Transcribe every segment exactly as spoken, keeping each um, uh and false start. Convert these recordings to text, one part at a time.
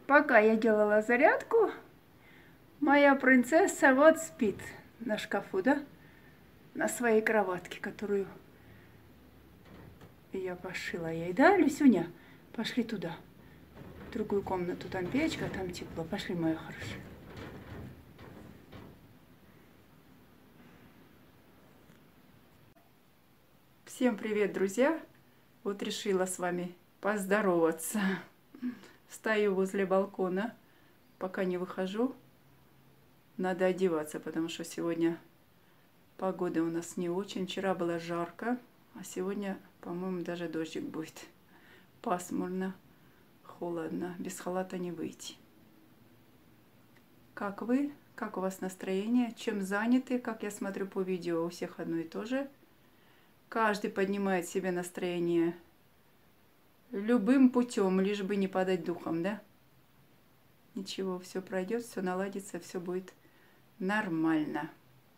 Пока я делала зарядку, моя принцесса вот спит на шкафу, да? На своей кроватке, которую я пошила ей. Да, Люсюня? Пошли туда. В другую комнату. Там печка, там тепло. Пошли, моя хорошая. Всем привет, друзья! Вот решила с вами поздороваться. Стою возле балкона, пока не выхожу. Надо одеваться, потому что сегодня погода у нас не очень. Вчера было жарко, а сегодня, по-моему, даже дождик будет. Пасмурно, холодно, без халата не выйти. Как вы? Как у вас настроение? Чем заняты? Как я смотрю по видео, у всех одно и то же. Каждый поднимает себе настроение любым путем, лишь бы не падать духом, да? Ничего, все пройдет, все наладится, все будет нормально.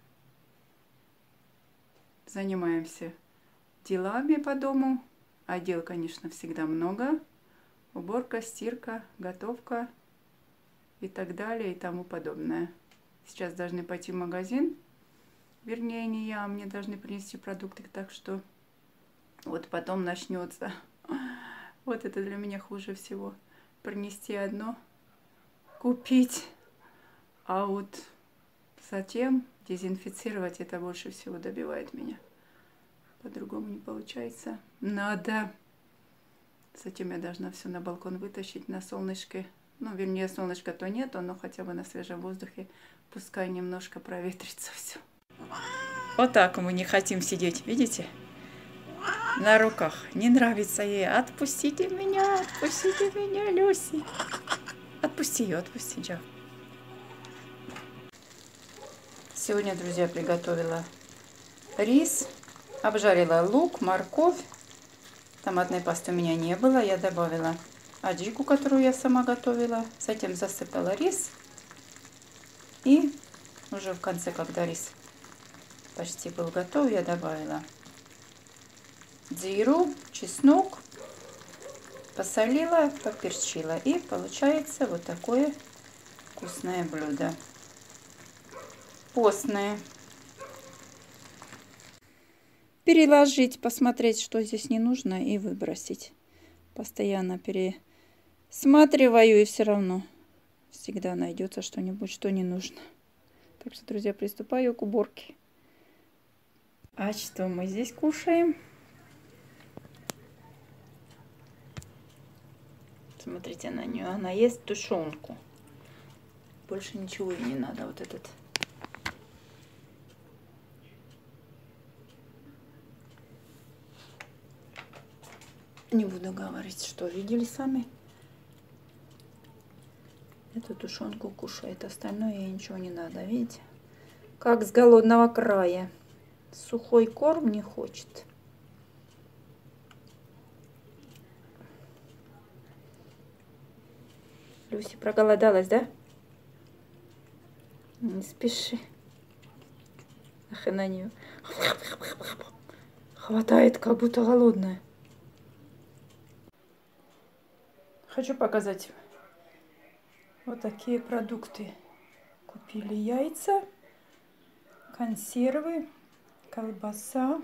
Занимаемся делами по дому. А дел, конечно, всегда много. Уборка, стирка, готовка и так далее и тому подобное. Сейчас должны пойти в магазин. Вернее, не я, мне должны принести продукты, так что вот потом начнется. Вот это для меня хуже всего. Принести одно, купить, а вот затем дезинфицировать, это больше всего добивает меня. По-другому не получается. Надо. Затем я должна все на балкон вытащить, на солнышке. Ну, вернее, солнышка-то нету, но хотя бы на свежем воздухе. Пускай немножко проветрится все. Вот так мы не хотим сидеть, видите? На руках. Не нравится ей. Отпустите меня, отпустите меня, Люси. Отпусти ее, отпусти, Джо. Сегодня, друзья, приготовила рис, обжарила лук, морковь. Томатной пасты у меня не было, я добавила аджику, которую я сама готовила. Затем засыпала рис. И уже в конце, когда рис почти был готов, я добавила дзиру, чеснок, посолила, поперчила. И получается вот такое вкусное блюдо. Постное. Переложить, посмотреть, что здесь не нужно, и выбросить. Постоянно пересматриваю, и все равно всегда найдется что-нибудь, что не нужно. Так что, друзья, приступаю к уборке. А что мы здесь кушаем? Смотрите на нее, она ест тушенку. Больше ничего ей не надо. Вот этот. Не буду говорить, что видели сами. Эту тушенку кушает, остальное ей ничего не надо, видите? Как с голодного края. Сухой корм не хочет. Люси проголодалась, да? Не спеши. Ах, и на нее. Хватает, как будто голодная. Хочу показать вот такие продукты. Купили яйца, консервы, колбаса.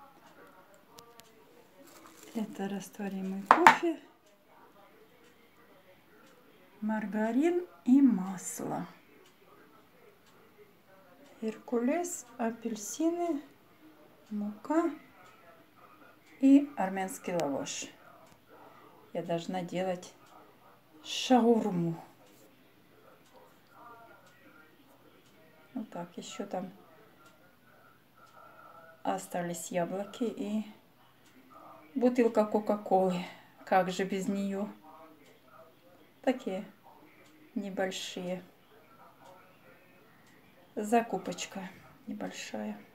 Это растворимый кофе, маргарин и масло. Геркулес, апельсины, мука и армянский лаваш. Я должна делать шаурму. Вот так, еще там остались яблоки и бутылка кока-колы. Как же без нее? Такие небольшие. Закупочка небольшая.